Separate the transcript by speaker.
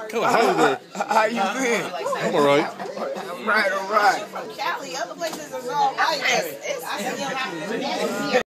Speaker 1: Kind of hot in there.
Speaker 2: How you been?
Speaker 1: I'm all right.
Speaker 2: All right, all right.
Speaker 3: Cali, other places is all right.